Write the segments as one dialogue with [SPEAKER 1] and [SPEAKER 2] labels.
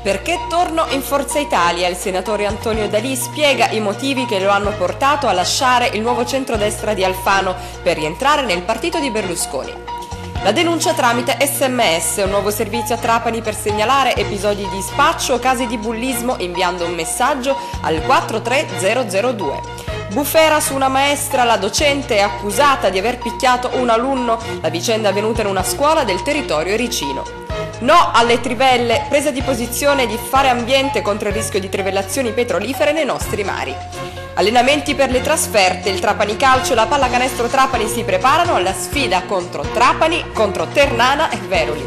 [SPEAKER 1] Perché torno in Forza Italia? Il senatore Antonio D'Alì spiega i motivi che lo hanno portato a lasciare il nuovo centrodestra di Alfano per rientrare nel partito di Berlusconi. La denuncia tramite SMS, un nuovo servizio a Trapani per segnalare episodi di spaccio o casi di bullismo inviando un messaggio al 43002. Bufera su una maestra, la docente è accusata di aver picchiato un alunno, la vicenda è avvenuta in una scuola del territorio ericino. No alle trivelle, presa di posizione di Fare Ambiente contro il rischio di trivellazioni petrolifere nei nostri mari. Allenamenti per le trasferte, il Trapani Calcio e la Pallacanestro Trapani si preparano alla sfida contro Trapani, contro Ternana e Veroli.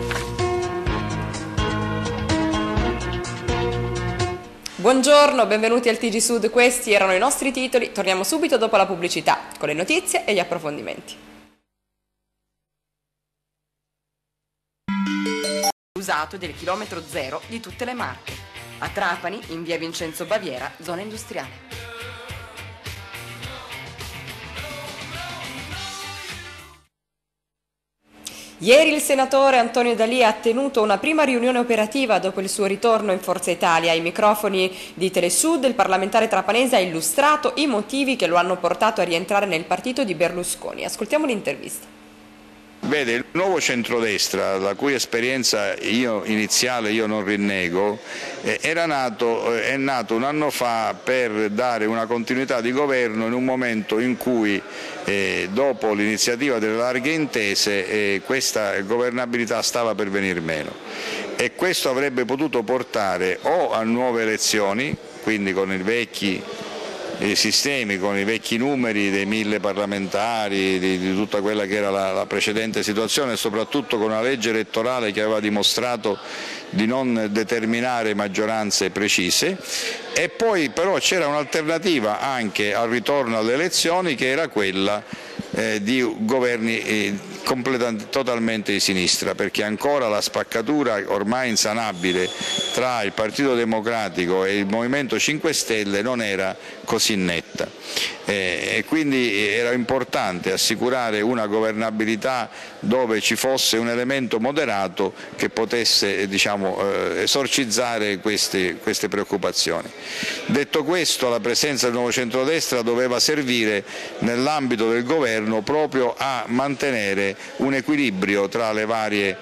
[SPEAKER 1] Buongiorno, benvenuti al TG Sud, questi erano i nostri titoli, torniamo subito dopo la pubblicità con le notizie e gli approfondimenti. Usato del chilometro zero di tutte le Marche. A Trapani, in via Vincenzo Baviera, zona industriale. Ieri il senatore Antonio D'Alì ha tenuto una prima riunione operativa dopo il suo ritorno in Forza Italia. Ai microfoni di Telesud il parlamentare trapanese ha illustrato i motivi che lo hanno portato a rientrare nel partito di Berlusconi. Ascoltiamo l'intervista.
[SPEAKER 2] Vede, il nuovo centrodestra, la cui esperienza iniziale io non rinnego, è nato un anno fa per dare una continuità di governo in un momento in cui, dopo l'iniziativa delle larghe intese, questa governabilità stava per venir meno. E questo avrebbe potuto portare o a nuove elezioni, quindi con i sistemi, con i vecchi numeri dei 1000 parlamentari, di tutta quella che era la precedente situazione e soprattutto con una legge elettorale che aveva dimostrato di non determinare maggioranze precise, e poi però c'era un'alternativa anche al ritorno alle elezioni che era quella di governi totalmente di sinistra, perché ancora la spaccatura ormai insanabile tra il Partito Democratico e il Movimento 5 Stelle non era così netta, e quindi era importante assicurare una governabilità dove ci fosse un elemento moderato che potesse, esorcizzare queste preoccupazioni. Detto questo, la presenza del nuovo centrodestra doveva servire nell'ambito del governo proprio a mantenere un equilibrio tra le varie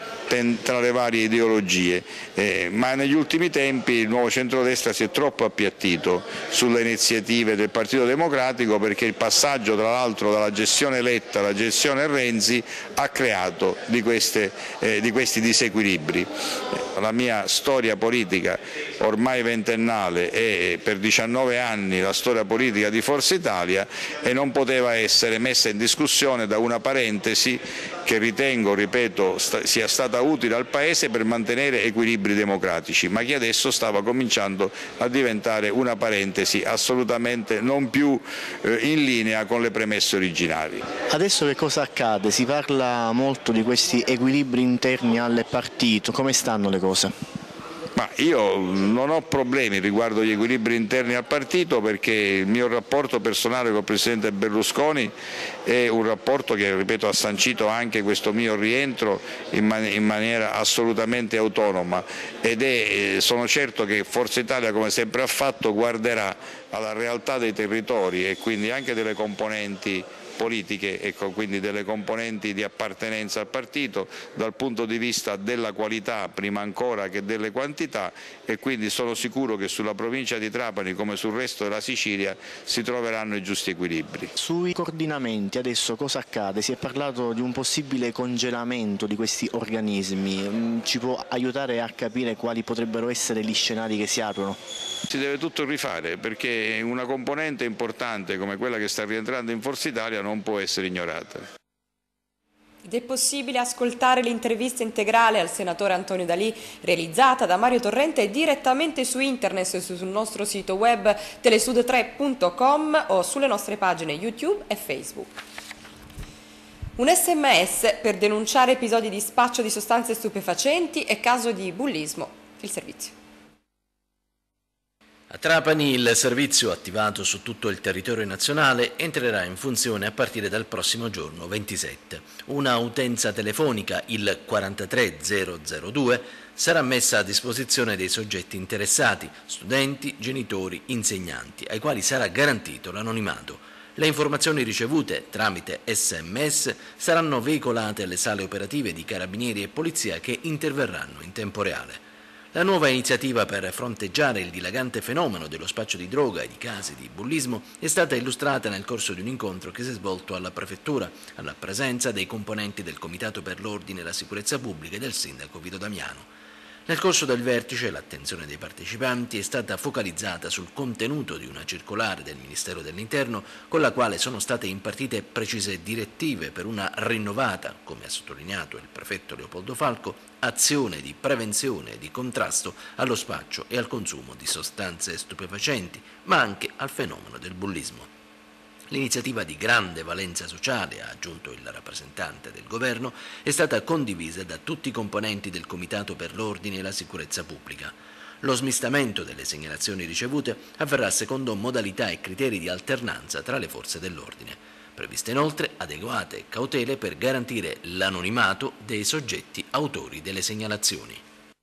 [SPEAKER 2] ideologie, ma negli ultimi tempi il nuovo centrodestra si è troppo appiattito sulle iniziative del Partito Democratico, perché il passaggio tra l'altro dalla gestione Letta alla gestione Renzi ha creato di questi disequilibri. La mia storia politica ormai ventennale è per 19 anni la storia politica di Forza Italia e non poteva essere messa in discussione da una parentesi che ritengo, ripeto, sia stata utile al Paese per mantenere equilibri democratici, ma che adesso stava cominciando a diventare una parentesi assolutamente non più in linea con le premesse originali.
[SPEAKER 3] Adesso che cosa accade? Si parla molto di questi equilibri interni al partito, come stanno le cose?
[SPEAKER 2] Ma io non ho problemi riguardo agli equilibri interni al partito, perché il mio rapporto personale con il Presidente Berlusconi è un rapporto che, ripeto, ha sancito anche questo mio rientro in maniera assolutamente autonoma, ed sono certo che Forza Italia, come sempre ha fatto, guarderà alla realtà dei territori e quindi anche delle componenti politiche, ecco, quindi delle componenti di appartenenza al partito dal punto di vista della qualità prima ancora che delle quantità, e quindi sono sicuro che sulla provincia di Trapani come sul resto della Sicilia si troveranno i giusti equilibri.
[SPEAKER 3] Sui coordinamenti adesso cosa accade? Si è parlato di un possibile congelamento di questi organismi, ci può aiutare a capire quali potrebbero essere gli scenari che si aprono?
[SPEAKER 2] Si deve tutto rifare, perché una componente importante come quella che sta rientrando in Forza Italia non può essere ignorata.
[SPEAKER 1] Ed è possibile ascoltare l'intervista integrale al senatore Antonio D'Alì realizzata da Mario Torrente direttamente su internet, sul nostro sito web telesud3.com o sulle nostre pagine YouTube e Facebook. Un SMS per denunciare episodi di spaccio di sostanze stupefacenti e caso di bullismo. Il servizio.
[SPEAKER 4] A Trapani il servizio, attivato su tutto il territorio nazionale, entrerà in funzione a partire dal prossimo giorno 27. Una utenza telefonica, il 43002, sarà messa a disposizione dei soggetti interessati, studenti, genitori, insegnanti, ai quali sarà garantito l'anonimato. Le informazioni ricevute tramite SMS saranno veicolate alle sale operative di carabinieri e polizia che interverranno in tempo reale. La nuova iniziativa per fronteggiare il dilagante fenomeno dello spaccio di droga e di casi di bullismo è stata illustrata nel corso di un incontro che si è svolto alla Prefettura, alla presenza dei componenti del Comitato per l'Ordine e la Sicurezza Pubblica e del Sindaco Vito Damiano. Nel corso del vertice l'attenzione dei partecipanti è stata focalizzata sul contenuto di una circolare del Ministero dell'Interno con la quale sono state impartite precise direttive per una rinnovata, come ha sottolineato il prefetto Leopoldo Falco, azione di prevenzione e di contrasto allo spaccio e al consumo di sostanze stupefacenti, ma anche al fenomeno del bullismo. L'iniziativa di grande valenza sociale, ha aggiunto il rappresentante del governo, è stata condivisa da tutti i componenti del Comitato per l'Ordine e la Sicurezza Pubblica. Lo smistamento delle segnalazioni ricevute avverrà secondo modalità e criteri di alternanza tra le forze dell'ordine. Previste inoltre adeguate cautele per garantire l'anonimato dei soggetti autori delle segnalazioni.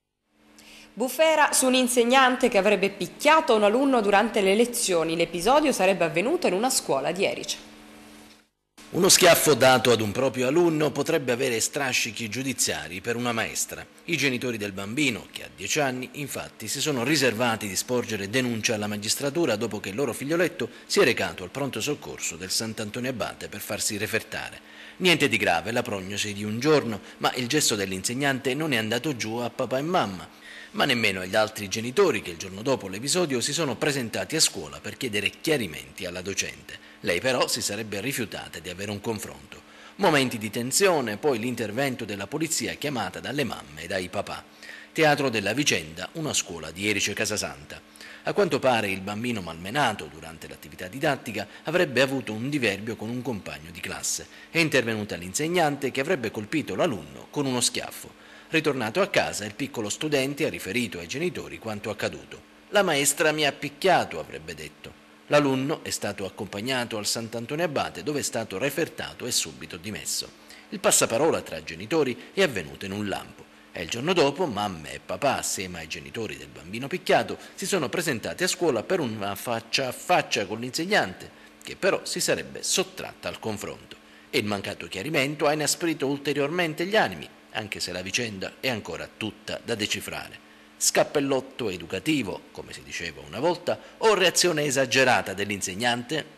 [SPEAKER 1] Bufera su un insegnante che avrebbe picchiato un alunno durante le lezioni. L'episodio sarebbe avvenuto in una scuola di Erice.
[SPEAKER 4] Uno schiaffo dato ad un proprio alunno potrebbe avere strascichi giudiziari per una maestra. I genitori del bambino, che ha 10 anni, infatti, si sono riservati di sporgere denuncia alla magistratura dopo che il loro figlioletto si è recato al pronto soccorso del Sant'Antonio Abate per farsi refertare. Niente di grave, la prognosi di un giorno, ma il gesto dell'insegnante non è andato giù a papà e mamma, ma nemmeno agli altri genitori che il giorno dopo l'episodio si sono presentati a scuola per chiedere chiarimenti alla docente. Lei però si sarebbe rifiutata di avere un confronto. Momenti di tensione, poi l'intervento della polizia chiamata dalle mamme e dai papà. Teatro della vicenda, una scuola di Erice Casasanta. A quanto pare il bambino malmenato durante l'attività didattica avrebbe avuto un diverbio con un compagno di classe. È intervenuta l'insegnante che avrebbe colpito l'alunno con uno schiaffo. Ritornato a casa, il piccolo studente ha riferito ai genitori quanto accaduto. «La maestra mi ha picchiato», avrebbe detto. L'alunno è stato accompagnato al Sant'Antonio Abate dove è stato refertato e subito dimesso. Il passaparola tra genitori è avvenuto in un lampo e il giorno dopo mamme e papà assieme ai genitori del bambino picchiato si sono presentati a scuola per una faccia a faccia con l'insegnante che però si sarebbe sottratta al confronto e il mancato chiarimento ha inasprito ulteriormente gli animi, anche se la vicenda è ancora tutta da decifrare. Scappellotto educativo, come si diceva una volta, o reazione esagerata dell'insegnante?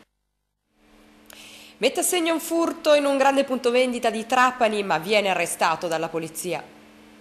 [SPEAKER 1] Mette a segno un furto in un grande punto vendita di Trapani, ma viene arrestato dalla polizia.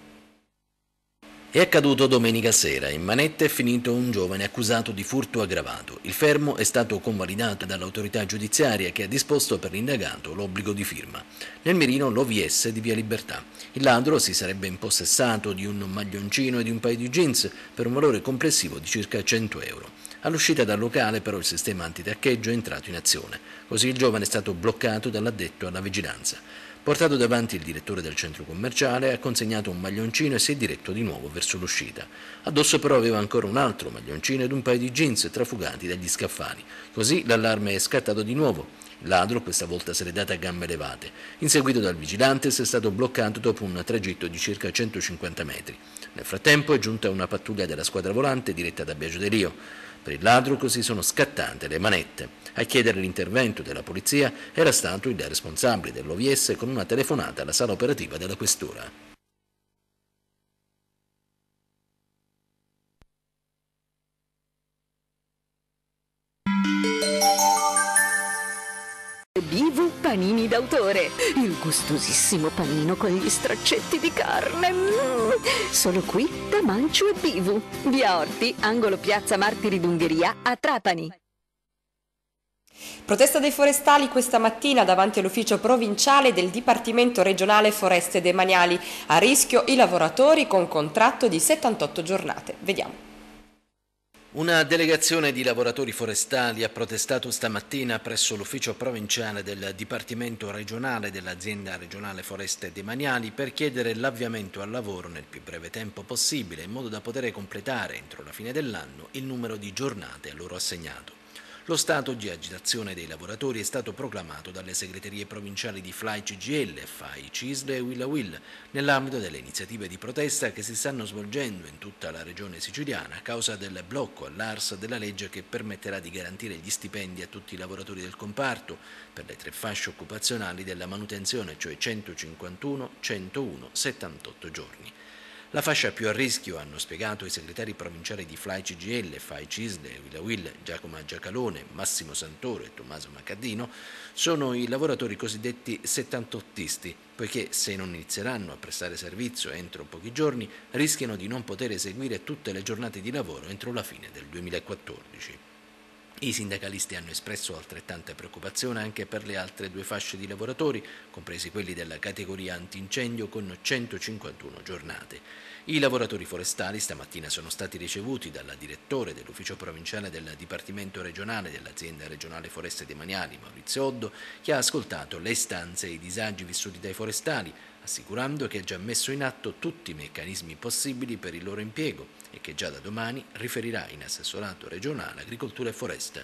[SPEAKER 4] È accaduto domenica sera. In manette è finito un giovane accusato di furto aggravato. Il fermo è stato convalidato dall'autorità giudiziaria che ha disposto per l'indagato l'obbligo di firma. Nel mirino l'OVS di Via Libertà. Il ladro si sarebbe impossessato di un maglioncino e di un paio di jeans per un valore complessivo di circa 100 euro. All'uscita dal locale però il sistema antitaccheggio è entrato in azione. Così il giovane è stato bloccato dall'addetto alla vigilanza. Portato davanti il direttore del centro commerciale, ha consegnato un maglioncino e si è diretto di nuovo verso l'uscita. Addosso però aveva ancora un altro maglioncino ed un paio di jeans trafugati dagli scaffali. Così l'allarme è scattato di nuovo. Il ladro questa volta se l'è data a gambe levate. Inseguito dal vigilante è stato bloccato dopo un tragitto di circa 150 metri. Nel frattempo è giunta una pattuglia della squadra volante diretta da Biagio De Rio. Per il ladro così sono scattate le manette. A chiedere l'intervento della polizia era stato il responsabile dell'OVS con una telefonata alla sala operativa della questura.
[SPEAKER 5] Bivu panini d'autore, il gustosissimo panino con gli straccetti di carne. Solo qui da Mancio e Bivu. Via Orti, angolo piazza Martiri d'Ungheria a Trapani.
[SPEAKER 1] Protesta dei forestali questa mattina davanti all'ufficio provinciale del Dipartimento regionale Foreste Demaniali. A rischio i lavoratori con contratto di 78 giornate. Vediamo.
[SPEAKER 4] Una delegazione di lavoratori forestali ha protestato stamattina presso l'ufficio provinciale del Dipartimento regionale dell'Azienda regionale Foreste Demaniali per chiedere l'avviamento al lavoro nel più breve tempo possibile in modo da poter completare entro la fine dell'anno il numero di giornate a loro assegnato. Lo stato di agitazione dei lavoratori è stato proclamato dalle segreterie provinciali di FLAI CGIL, FAI, CISL e Will Will nell'ambito delle iniziative di protesta che si stanno svolgendo in tutta la regione siciliana a causa del blocco all'ARS della legge che permetterà di garantire gli stipendi a tutti i lavoratori del comparto per le 3 fasce occupazionali della manutenzione, cioè 151, 101, 78 giorni. La fascia più a rischio, hanno spiegato i segretari provinciali di FLAI CGIL, FAI CISL, Will Will, Giacomo Giacalone, Massimo Santoro e Tommaso Maccardino, sono i lavoratori cosiddetti settantottisti, poiché se non inizieranno a prestare servizio entro pochi giorni rischiano di non poter eseguire tutte le giornate di lavoro entro la fine del 2014. I sindacalisti hanno espresso altrettanta preoccupazione anche per le altre 2 fasce di lavoratori, compresi quelli della categoria antincendio con 151 giornate. I lavoratori forestali stamattina sono stati ricevuti dalla direttore dell'ufficio provinciale del Dipartimento regionale dell'Azienda regionale Foreste Demaniali, Maurizio Oddo, che ha ascoltato le istanze e i disagi vissuti dai forestali, assicurando che ha già messo in atto tutti i meccanismi possibili per il loro impiego e che già da domani riferirà in assessorato regionale agricoltura e foresta.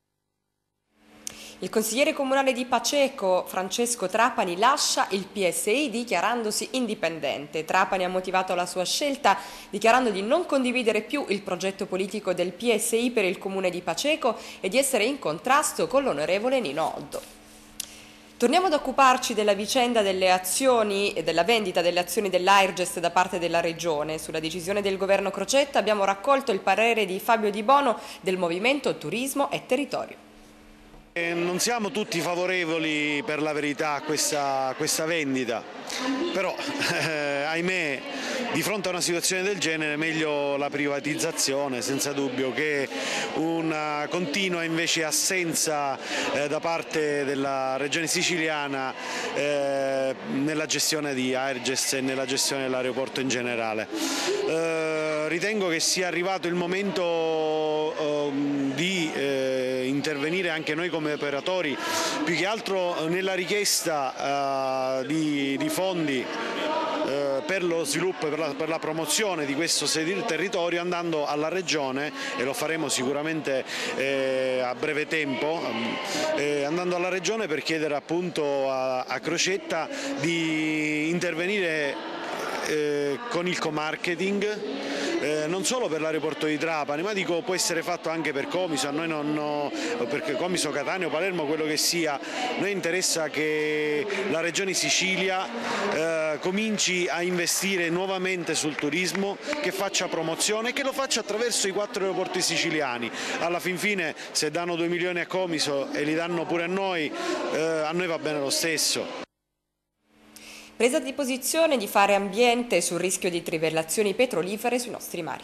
[SPEAKER 1] Il consigliere comunale di Paceco, Francesco Trapani, lascia il PSI dichiarandosi indipendente. Trapani ha motivato la sua scelta dichiarando di non condividere più il progetto politico del PSI per il comune di Paceco e di essere in contrasto con l'onorevole Nino Oddo. Torniamo ad occuparci della vicenda delle azioni e della vendita delle azioni dell'Airgest da parte della Regione. Sulla decisione del governo Crocetta abbiamo raccolto il parere di Fabio Di Bono del Movimento Turismo e Territorio.
[SPEAKER 6] Non siamo tutti favorevoli per la verità a questa vendita, però ahimè di fronte a una situazione del genere meglio la privatizzazione senza dubbio che una continua invece assenza da parte della regione siciliana nella gestione di Airgest e nella gestione dell'aeroporto in generale. Ritengo che sia arrivato il momento di intervenire anche noi come operatori, più che altro nella richiesta di fondi per lo sviluppo e per la promozione di questo territorio, andando alla Regione, e lo faremo sicuramente a breve tempo, andando alla Regione per chiedere appunto a Crocetta di intervenire con il co-marketing, non solo per l'aeroporto di Trapani, ma dico può essere fatto anche per Comiso, a noi per Comiso, Catania o Palermo, quello che sia. Noi interessa che la Regione Sicilia cominci a investire nuovamente sul turismo, che faccia promozione e che lo faccia attraverso i 4 aeroporti siciliani. Alla fin fine se danno 2 milioni a Comiso e li danno pure a noi va bene lo stesso.
[SPEAKER 1] Presa di posizione di Fare Ambiente sul rischio di trivellazioni petrolifere sui nostri mari.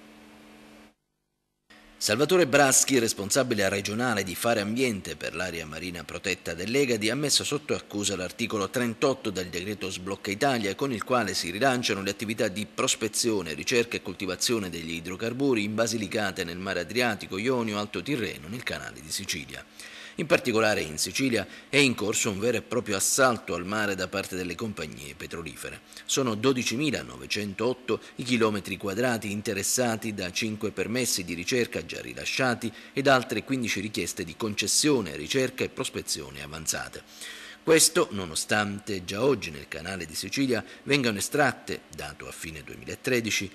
[SPEAKER 4] Salvatore Braschi, responsabile regionale di Fare Ambiente per l'area marina protetta dell'Egadi, ha messo sotto accusa l'articolo 38 del decreto Sblocca Italia, con il quale si rilanciano le attività di prospezione, ricerca e coltivazione degli idrocarburi in Basilicata, nel mare Adriatico, Ionio, Alto Tirreno, nel canale di Sicilia. In particolare in Sicilia è in corso un vero e proprio assalto al mare da parte delle compagnie petrolifere. Sono 12.908 i chilometri quadrati interessati da 5 permessi di ricerca già rilasciati ed altre 15 richieste di concessione, ricerca e prospezione avanzate. Questo nonostante già oggi nel canale di Sicilia vengano estratte, dato a fine 2013,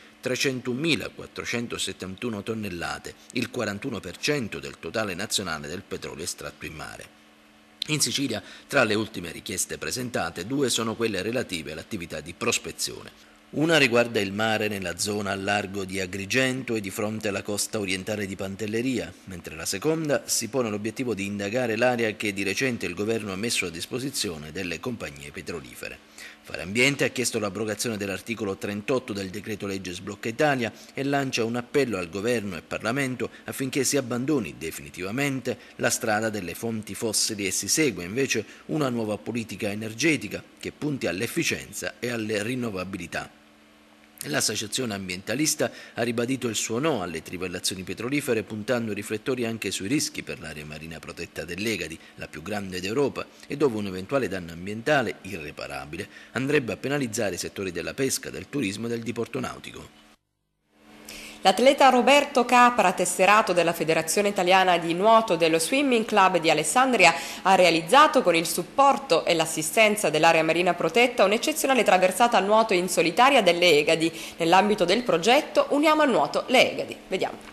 [SPEAKER 4] 301.471 tonnellate, il 41% del totale nazionale del petrolio estratto in mare. In Sicilia, tra le ultime richieste presentate, 2 sono quelle relative all'attività di prospezione. Una riguarda il mare nella zona a largo di Agrigento e di fronte alla costa orientale di Pantelleria, mentre la seconda si pone l'obiettivo di indagare l'area che di recente il governo ha messo a disposizione delle compagnie petrolifere. Fare Ambiente ha chiesto l'abrogazione dell'articolo 38 del decreto legge Sblocca Italia e lancia un appello al governo e Parlamento affinché si abbandoni definitivamente la strada delle fonti fossili e si segua invece una nuova politica energetica che punti all'efficienza e alle rinnovabilità. L'associazione ambientalista ha ribadito il suo no alle trivellazioni petrolifere, puntando i riflettori anche sui rischi per l'area marina protetta dell'Egadi, la più grande d'Europa, e dove un eventuale danno ambientale irreparabile andrebbe a penalizzare i settori della pesca, del turismo e del diporto nautico.
[SPEAKER 1] L'atleta Roberto Capra, tesserato della Federazione Italiana di Nuoto dello Swimming Club di Alessandria, ha realizzato con il supporto e l'assistenza dell'area marina protetta un'eccezionale traversata a nuoto in solitaria delle Egadi, nell'ambito del progetto Uniamo al nuoto le Egadi. Vediamo.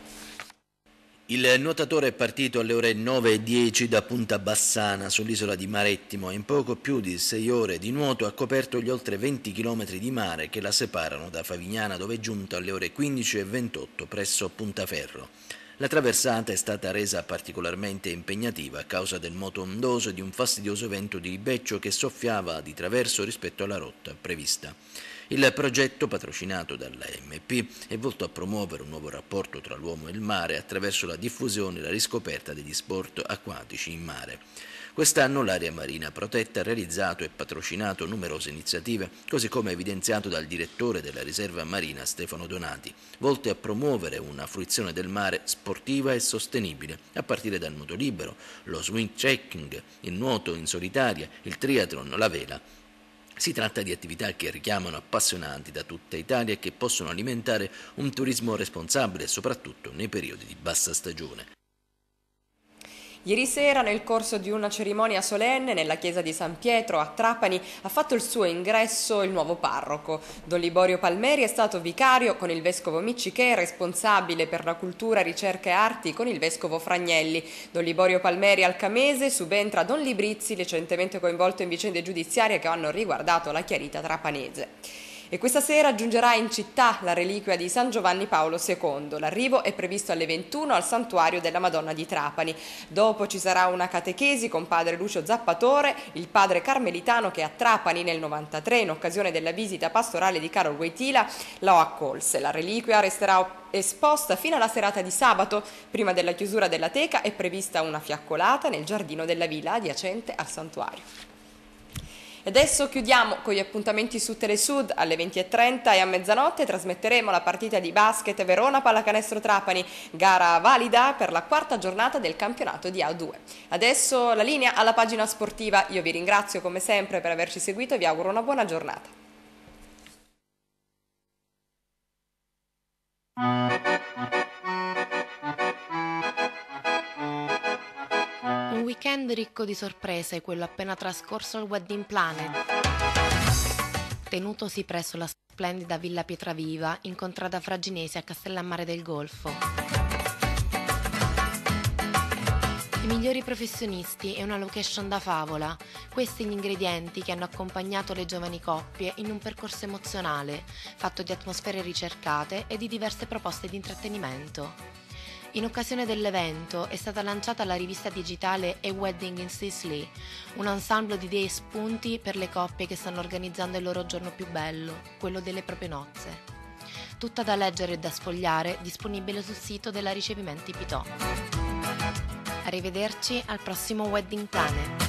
[SPEAKER 4] Il nuotatore è partito alle ore 9:10 da Punta Bassana sull'isola di Marettimo e in poco più di 6 ore di nuoto ha coperto gli oltre 20 km di mare che la separano da Favignana, dove è giunto alle ore 15:28 presso Puntaferro. La traversata è stata resa particolarmente impegnativa a causa del moto ondoso e di un fastidioso vento di ribeccio che soffiava di traverso rispetto alla rotta prevista. Il progetto, patrocinato dall'AMP, è volto a promuovere un nuovo rapporto tra l'uomo e il mare attraverso la diffusione e la riscoperta degli sport acquatici in mare. Quest'anno l'area marina protetta ha realizzato e patrocinato numerose iniziative, così come evidenziato dal direttore della riserva marina Stefano Donati, volte a promuovere una fruizione del mare sportiva e sostenibile, a partire dal nuoto libero, lo swing trekking, il nuoto in solitaria, il triathlon, la vela. Si tratta di attività che richiamano appassionati da tutta Italia e che possono alimentare un turismo responsabile, soprattutto nei periodi di bassa stagione.
[SPEAKER 1] Ieri sera, nel corso di una cerimonia solenne nella chiesa di San Pietro a Trapani, ha fatto il suo ingresso il nuovo parroco. Don Liborio Palmeri è stato vicario con il vescovo Miccichè, responsabile per la cultura, ricerca e arti con il vescovo Fragnelli. Don Liborio Palmeri Alcamese subentra Don Librizzi, recentemente coinvolto in vicende giudiziarie che hanno riguardato la chiarita trapanese. E questa sera giungerà in città la reliquia di San Giovanni Paolo II. L'arrivo è previsto alle 21 al Santuario della Madonna di Trapani. Dopo ci sarà una catechesi con padre Lucio Zappatore, il padre carmelitano che a Trapani nel 93, in occasione della visita pastorale di Carol Wojtyla, lo accolse. La reliquia resterà esposta fino alla serata di sabato. Prima della chiusura della teca è prevista una fiaccolata nel giardino della villa adiacente al santuario. E adesso chiudiamo con gli appuntamenti su Telesud. Alle 20:30 e a mezzanotte trasmetteremo la partita di basket Verona Pallacanestro Trapani, gara valida per la 4ª giornata del campionato di A2. Adesso la linea alla pagina sportiva. Io vi ringrazio come sempre per averci seguito e vi auguro una buona giornata.
[SPEAKER 7] Un weekend ricco di sorprese, quello appena trascorso al Wedding Planet, tenutosi presso la splendida Villa Pietraviva, incontrata Fraginesi a Castellammare del Golfo. I migliori professionisti e una location da favola, questi gli ingredienti che hanno accompagnato le giovani coppie in un percorso emozionale, fatto di atmosfere ricercate e di diverse proposte di intrattenimento. In occasione dell'evento è stata lanciata la rivista digitale A Wedding in Sicily, un ensemble di idee e spunti per le coppie che stanno organizzando il loro giorno più bello, quello delle proprie nozze. Tutta da leggere e da sfogliare, disponibile sul sito della Ricevimenti Pitò. Arrivederci al prossimo Wedding Planet.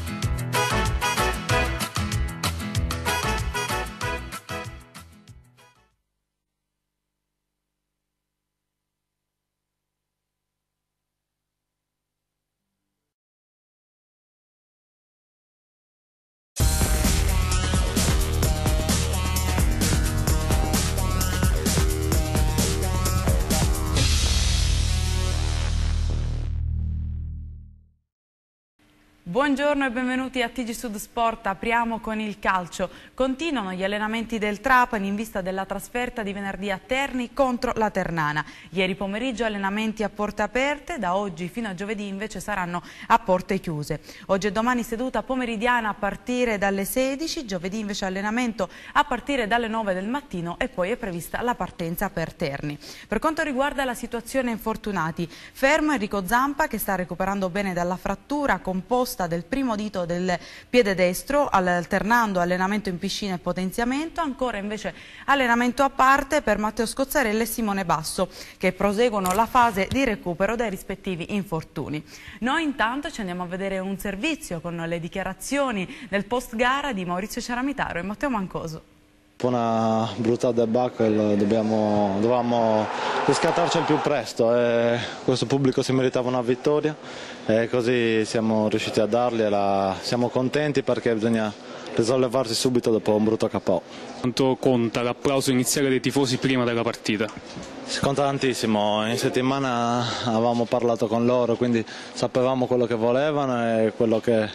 [SPEAKER 8] Buongiorno e benvenuti a TG Sud Sport. Apriamo con il calcio. Continuano gli allenamenti del Trapani in vista della trasferta di venerdì a Terni contro la Ternana. Ieri pomeriggio allenamenti a porte aperte, da oggi fino a giovedì invece saranno a porte chiuse. Oggi e domani seduta pomeridiana a partire dalle 16, giovedì invece allenamento a partire dalle 9 del mattino e poi è prevista la partenza per Terni. Per quanto riguarda la situazione infortunati, fermo Enrico Zampa che sta recuperando bene dalla frattura composta del primo dito del piede destro, alternando allenamento in piscina e potenziamento. Ancora invece allenamento a parte per Matteo Scozzarella e Simone Basso, che proseguono la fase di recupero dai rispettivi infortuni. Noi intanto ci andiamo a vedere un servizio con le dichiarazioni del post gara di Maurizio Ceramitaro e Matteo Mancoso.
[SPEAKER 9] dopo una brutta debacle dovevamo riscattarci al più presto e questo pubblico si meritava una vittoria e così siamo riusciti a darli e siamo contenti perché bisogna risollevarsi subito dopo un brutto KO.
[SPEAKER 10] Quanto conta l'applauso iniziale dei tifosi prima della partita?
[SPEAKER 9] Si conta tantissimo, in settimana avevamo parlato con loro, quindi sapevamo quello che volevano e quello che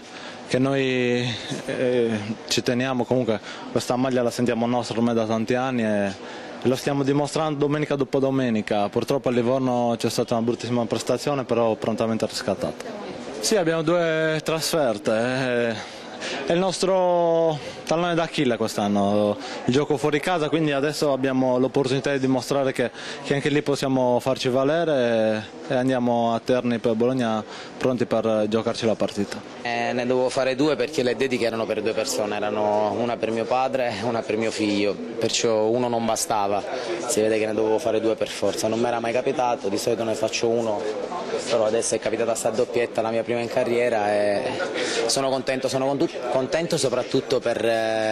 [SPEAKER 9] noi ci teniamo. Comunque questa maglia la sentiamo nostra ormai da tanti anni e lo stiamo dimostrando domenica dopo domenica. Purtroppo a Livorno c'è stata una bruttissima prestazione, però prontamente riscattata. Sì, abbiamo 2 trasferte. È il nostro tallone d'Achille quest'anno, il gioco fuori casa, quindi adesso abbiamo l'opportunità di dimostrare che anche lì possiamo farci valere e andiamo a Terni per Bologna pronti per giocarci la partita.
[SPEAKER 11] Ne dovevo fare 2 perché le dediche erano per 2 persone, erano una per mio padre e una per mio figlio, perciò uno non bastava, si vede che ne dovevo fare 2 per forza, non mi era mai capitato, di solito ne faccio 1, però adesso è capitata sta doppietta, la mia prima in carriera e sono contento soprattutto per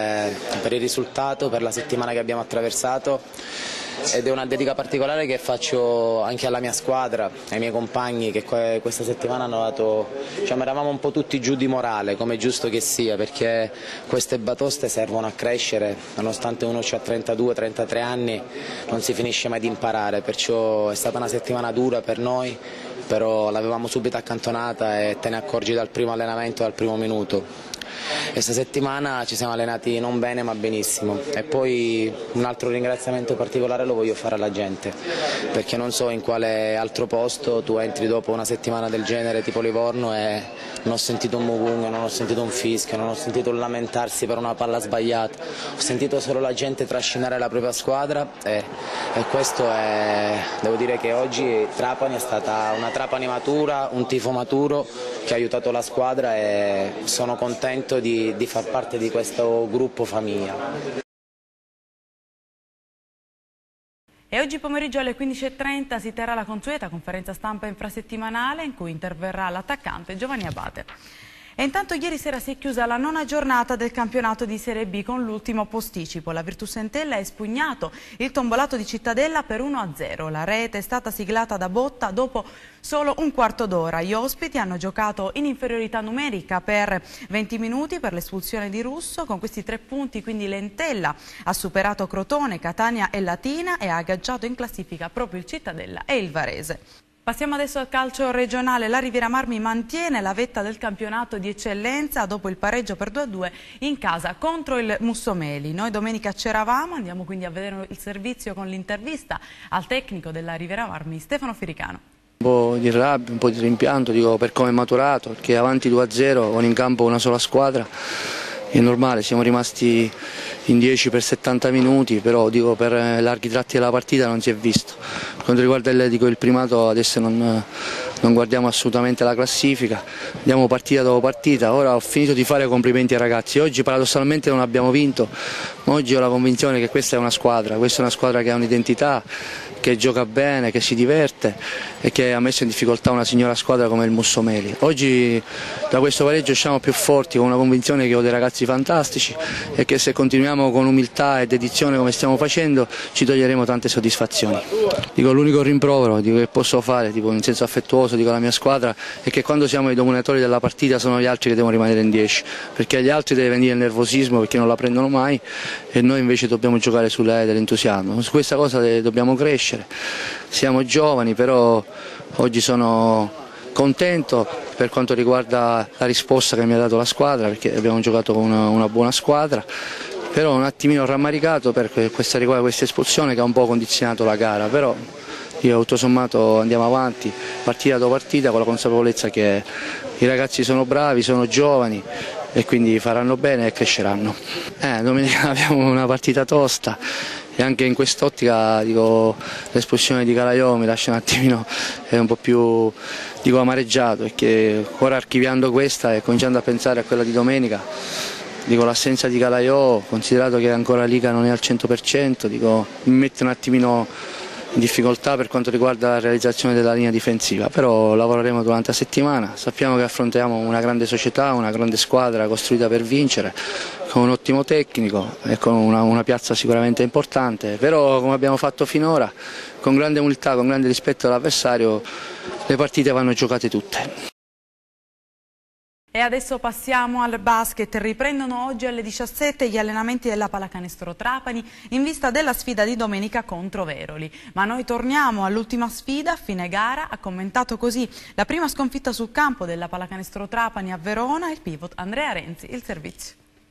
[SPEAKER 11] il risultato, per la settimana che abbiamo attraversato ed è una dedica particolare che faccio anche alla mia squadra, ai miei compagni che questa settimana hanno dato, eravamo un po' tutti giù di morale, come è giusto che sia, perché queste batoste servono a crescere, nonostante uno ha 32-33 anni non si finisce mai di imparare, perciò è stata una settimana dura per noi, però l'avevamo subito accantonata e te ne accorgi dal primo allenamento, dal primo minuto. Questa settimana ci siamo allenati non bene ma benissimo e poi un altro ringraziamento particolare lo voglio fare alla gente, perché non so in quale altro posto tu entri dopo una settimana del genere tipo Livorno e non ho sentito un mugugno, non ho sentito un fischio, non ho sentito un lamentarsi per una palla sbagliata, ho sentito solo la gente trascinare la propria squadra e questo devo dire che oggi Trapani è stata una Trapani matura, un tifo maturo che ha aiutato la squadra e sono contento di far parte di questo gruppo famiglia.
[SPEAKER 8] E oggi pomeriggio alle 15:30 si terrà la consueta conferenza stampa infrasettimanale in cui interverrà l'attaccante Giovanni Abate. E intanto ieri sera si è chiusa la 9ª giornata del campionato di Serie B con l'ultimo posticipo. La Virtus Entella ha espugnato il Tombolato di Cittadella per 1-0. La rete è stata siglata da Botta dopo solo un quarto d'ora. Gli ospiti hanno giocato in inferiorità numerica per 20 minuti per l'espulsione di Russo. Con questi 3 punti quindi l'Entella ha superato Crotone, Catania e Latina e ha agganciato in classifica proprio il Cittadella e il Varese. Passiamo adesso al calcio regionale. La Riviera Marmi mantiene la vetta del campionato di eccellenza dopo il pareggio per 2-2 in casa contro il Mussomeli. Noi domenica c'eravamo, andiamo quindi a vedere il servizio con l'intervista al tecnico della Riviera Marmi, Stefano Firicano.
[SPEAKER 12] Un po' di rabbia, un po' di rimpianto, dico, per come è maturato, perché avanti 2-0 con in campo una sola squadra è normale, siamo rimasti in 10 per 70 minuti, però dico, per larghi tratti della partita non si è visto. Per quanto riguarda il primato adesso non guardiamo assolutamente la classifica, andiamo partita dopo partita. Ora ho finito di fare complimenti ai ragazzi, oggi paradossalmente non abbiamo vinto, ma oggi ho la convinzione che questa è una squadra che ha un'identità, che gioca bene, che si diverte e che ha messo in difficoltà una signora squadra come il Mussomeli. Oggi da questo pareggio usciamo più forti, con una convinzione che ho dei ragazzi fantastici e che se continuiamo con umiltà e dedizione come stiamo facendo ci toglieremo tante soddisfazioni. Dico, l'unico rimprovero che posso fare, in senso affettuoso, dico alla mia squadra, è che quando siamo i dominatori della partita sono gli altri che devono rimanere in 10, perché agli altri deve venire il nervosismo perché non la prendono mai e noi invece dobbiamo giocare sulle dell'entusiasmo. Su questa cosa dobbiamo crescere, siamo giovani, però oggi sono contento per quanto riguarda la risposta che mi ha dato la squadra, perché abbiamo giocato con una buona squadra, però un attimino rammaricato per questa espulsione che ha un po' condizionato la gara, però io tutto sommato andiamo avanti partita dopo partita con la consapevolezza che i ragazzi sono bravi, sono giovani e quindi faranno bene e cresceranno. Domenica abbiamo una partita tosta e anche in quest'ottica l'espulsione di Calaiò mi lascia un attimino un po' più amareggiato, perché ora archiviando questa e cominciando a pensare a quella di domenica, l'assenza di Calaiò, considerato che ancora Liga non è al 100%, mi mette un attimino in difficoltà per quanto riguarda la realizzazione della linea difensiva, però lavoreremo durante la settimana. Sappiamo che affrontiamo una grande società, una grande squadra costruita per vincere, con un ottimo tecnico e con una piazza sicuramente importante, però come abbiamo fatto finora, con grande umiltà, con grande rispetto all'avversario, le partite vanno giocate tutte.
[SPEAKER 8] E adesso passiamo al basket. Riprendono oggi alle 17 gli allenamenti della Pallacanestro Trapani in vista della sfida di domenica contro Veroli. Ma noi torniamo all'ultima sfida, a fine gara. Ha commentato così la prima sconfitta sul campo della Pallacanestro Trapani a Verona il pivot Andrea Renzi. Il servizio.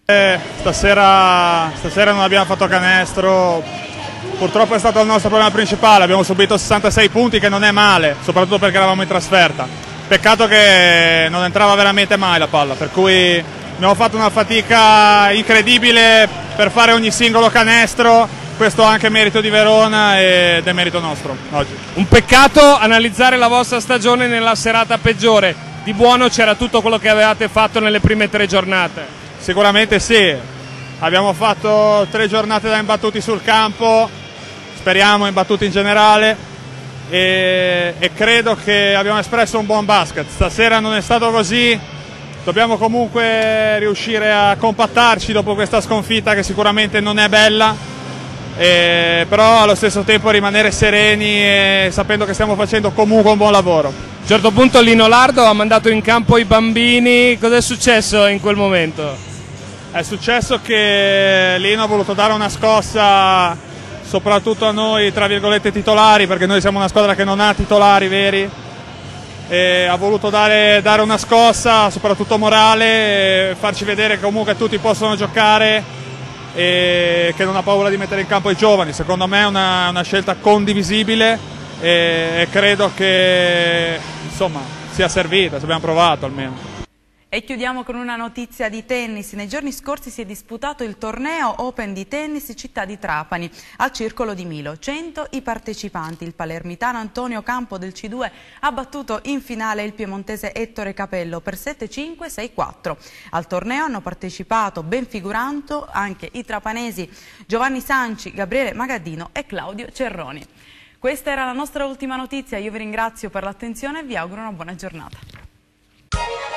[SPEAKER 13] Stasera non abbiamo fatto canestro, purtroppo è stato il nostro problema principale, abbiamo subito 66 punti che non è male, soprattutto perché eravamo in trasferta. Peccato che non entrava veramente mai la palla, per cui abbiamo fatto una fatica incredibile per fare ogni singolo canestro, questo è anche merito di Verona ed è merito nostro oggi.
[SPEAKER 14] Un peccato analizzare la vostra stagione nella serata peggiore, di buono c'era tutto quello che avevate fatto nelle prime 3 giornate.
[SPEAKER 13] Sicuramente sì, abbiamo fatto 3 giornate da imbattuti sul campo, speriamo imbattuti in generale. E credo che abbiamo espresso un buon basket. Stasera non è stato così, dobbiamo comunque riuscire a compattarci dopo questa sconfitta che sicuramente non è bella, però allo stesso tempo rimanere sereni e sapendo che stiamo facendo comunque un buon lavoro.
[SPEAKER 14] A un certo punto Lino Lardo ha mandato in campo i bambini, cosa è successo in quel momento?
[SPEAKER 13] È successo che Lino ha voluto dare una scossa soprattutto a noi, tra virgolette, titolari, perché noi siamo una squadra che non ha titolari veri, e ha voluto dare una scossa, soprattutto morale, e farci vedere che comunque tutti possono giocare e che non ha paura di mettere in campo i giovani. Secondo me è una scelta condivisibile e credo che insomma sia servita, ci abbiamo provato almeno.
[SPEAKER 8] E chiudiamo con una notizia di tennis. Nei giorni scorsi si è disputato il torneo Open di tennis Città di Trapani al Circolo di Milo. 100 i partecipanti. Il palermitano Antonio Campo del C2 ha battuto in finale il piemontese Ettore Capello per 7-5, 6-4. Al torneo hanno partecipato ben figurando anche i trapanesi Giovanni Sanci, Gabriele Magaddino e Claudio Cerroni. Questa era la nostra ultima notizia. Io vi ringrazio per l'attenzione e vi auguro una buona giornata.